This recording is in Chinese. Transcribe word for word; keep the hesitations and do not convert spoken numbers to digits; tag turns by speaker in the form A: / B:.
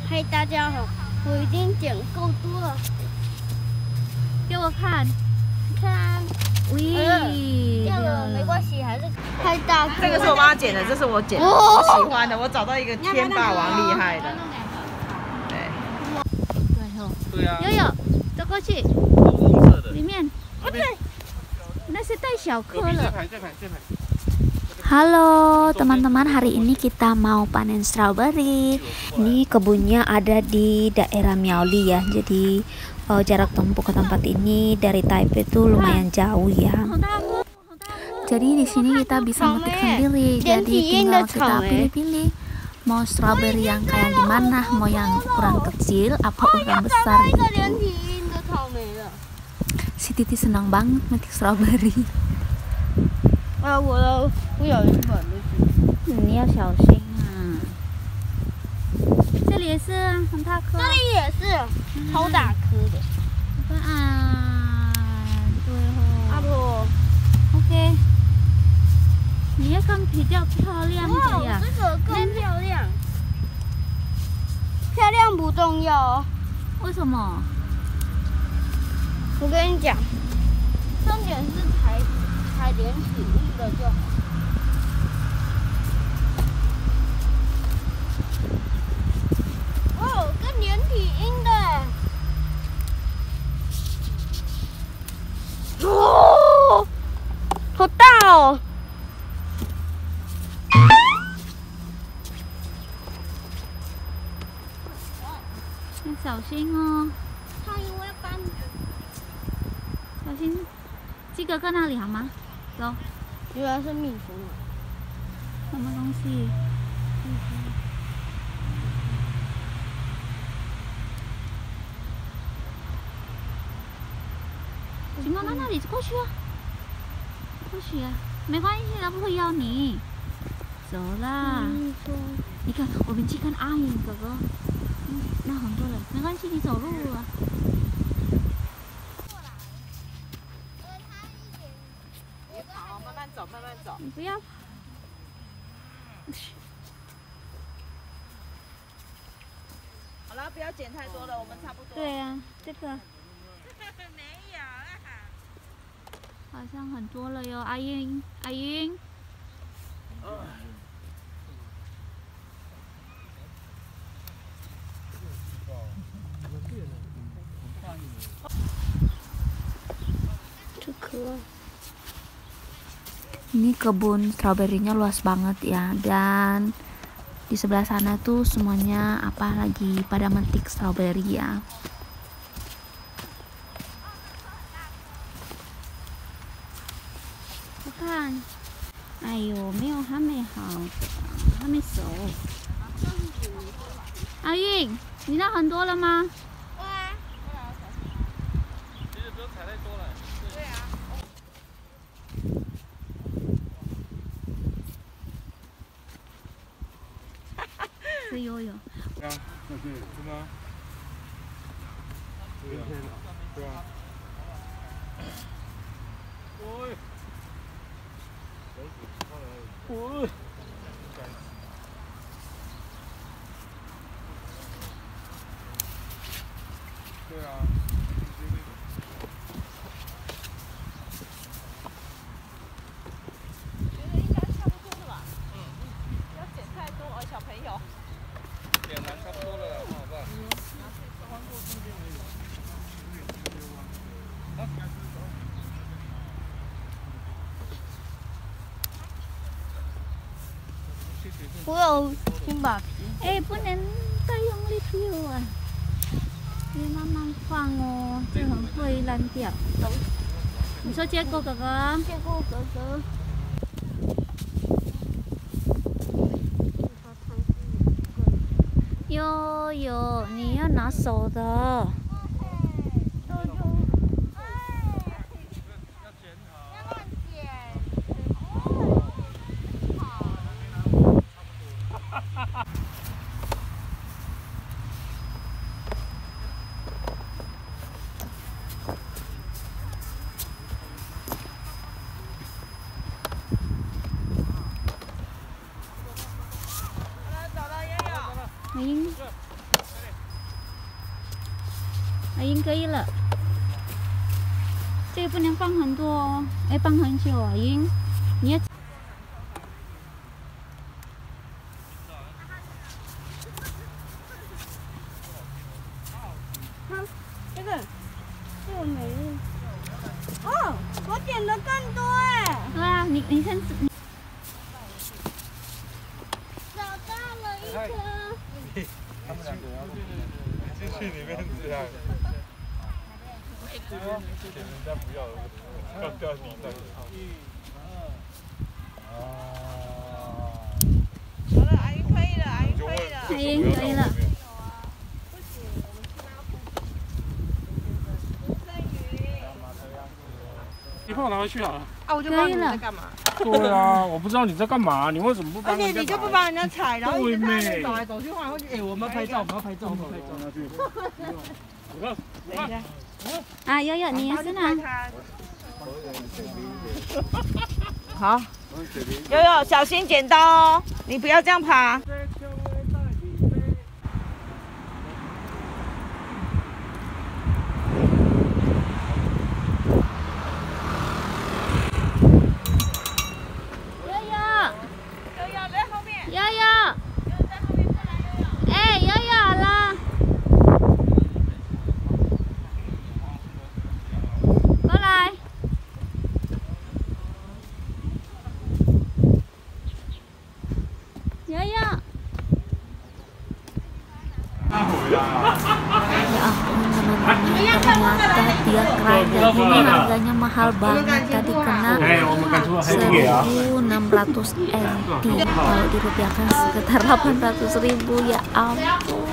A: 嗨，大家好，我已经剪够多了，
B: 给我看，
A: 看，
B: 喂，
A: 这样了没关系，还是太大。
C: 这个是我帮他剪的，这是我剪的，我喜欢的，我找到一个天霸王厉害的。对，
B: 对哦，
D: 对啊，
B: 悠悠，走过去，
D: 红色的，
B: 里面，不对，那是带小颗了。
D: 这排这排这排。
B: Halo teman-teman, hari ini kita mau panen strawberry. Ini kebunnya ada di daerah Miaoli ya. Jadi uh, jarak tempuh ke tempat ini dari Taipei itu lumayan jauh ya. Jadi di sini kita bisa metik sendiri. Jadi tinggal kita pilih-pilih mau strawberry yang kayak gimana, mau yang ukuran kecil apa ukuran besar gitu. Si Titi senang banget metik strawberry.
A: 啊，我的不小心把那
B: 个，你要小心啊！这里也是啊，很大颗。
A: 这里也是，超大颗的。
B: 啊，对哦。
A: 阿婆
B: ，OK。你要看比较漂亮的呀。
A: 这个更漂亮。漂亮不重要哦。
B: 为什么？
A: 我跟你讲，重点是才。 才连体育的就好。哦，跟连体婴的。哦，好大哦！
B: 要小心哦。
A: 它因为搬。
B: 小心，这个在那里好吗？ 走，
A: 原来是蜜蜂啊！
B: 什么东西？蜜蜂。去妈妈那里过去啊！过去啊，没关系，它不会咬你。走啦！你看，我们去看阿姨哥哥。嗯，那很多人，没关系，你走路啊。
C: 走，慢慢走。
B: 你不要。
C: 好了，不要剪太多了，我们差不多。
B: 对啊，这个。
C: 没有啦。
B: 好像很多了哟，阿英，阿英。
A: 这颗。
B: Ini kebun stroberinya luas banget ya, dan di sebelah sana tuh semuanya apa lagi pada metik stroberi ya. Bukan, ayo, 没有还没好，还没熟。阿韵，你那很多了吗？ 是悠悠。
D: 啊，那对，是吗？对啊，对啊。喂，喂，对啊。
A: 我有新把皮。
B: 哎，不能太用力丢啊！你慢慢放哦，这很会烂掉。你说接过哥哥？
A: 接过哥哥。
B: 悠悠，你要拿手的。 嗯。
A: 已经可以了。这个不能放很多哦，哎，放很久啊，已经你要。这个这个没了。哦，我点的更多哎。对啊，你你看。找到了一颗。
D: 他们两个要进去里面这样。这边给人家不要，要掉地上。啊。
C: 好了，阿姨可以了，阿姨可以了。
A: 阿姨可以了。
D: 你帮我拿回去好了。
C: 啊，我就不知道你在干嘛。
D: 对啊，我不知道你在干嘛，你为什么不帮
C: 而
D: 人家？
C: 且你就不帮人家踩，然后一直在那边走
D: 对
C: 来走去，晃来晃去。哎，我们拍照，我们要拍照，我们拍照。
D: 我看，
C: 等一下。
A: 啊，悠悠，你也是呢。
C: 好，悠悠小心剪刀哦，你不要这样爬。
A: 悠悠，悠悠在后面。悠悠，悠悠在后面，过来，悠悠。哎，悠悠好了。过来。悠悠。
B: Ya ampun teman-teman, ternyata dia kerajaan ini harganya mahal banget, tadi kena seribu enam ratus N T, kalau dirupiahkan sekitar delapan ratus ribu. Ya ampun.